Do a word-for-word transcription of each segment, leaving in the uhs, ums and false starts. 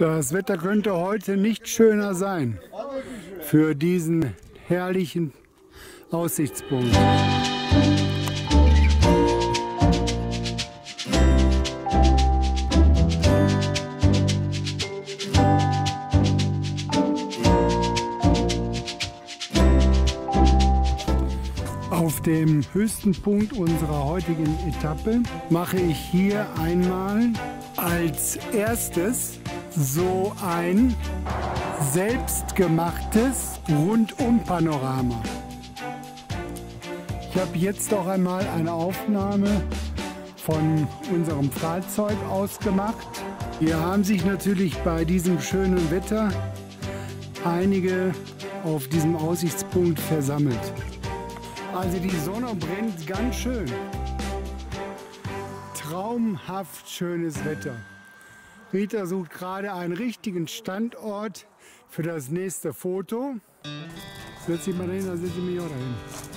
Das Wetter könnte heute nicht schöner sein für diesen herrlichen Aussichtspunkt. Auf dem höchsten Punkt unserer heutigen Etappe mache ich hier einmal als erstes so ein selbstgemachtes Rundum-Panorama. Ich habe jetzt auch einmal eine Aufnahme von unserem Fahrzeug ausgemacht. Hier haben sich natürlich bei diesem schönen Wetter einige auf diesem Aussichtspunkt versammelt. Also die Sonne brennt ganz schön. Traumhaft schönes Wetter. Rita sucht gerade einen richtigen Standort für das nächste Foto. Setz dich mal dahin, dann setze ich mich auch dahin.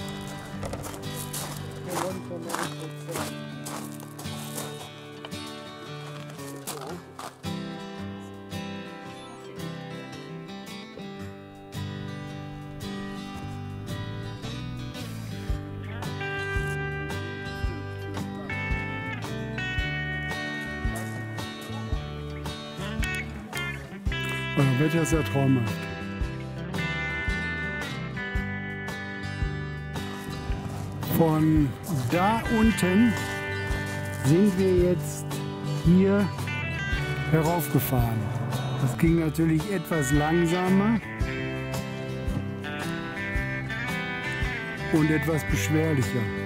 Das Wetter ist ja traumhaft. Von da unten sind wir jetzt hier heraufgefahren. Das ging natürlich etwas langsamer und etwas beschwerlicher.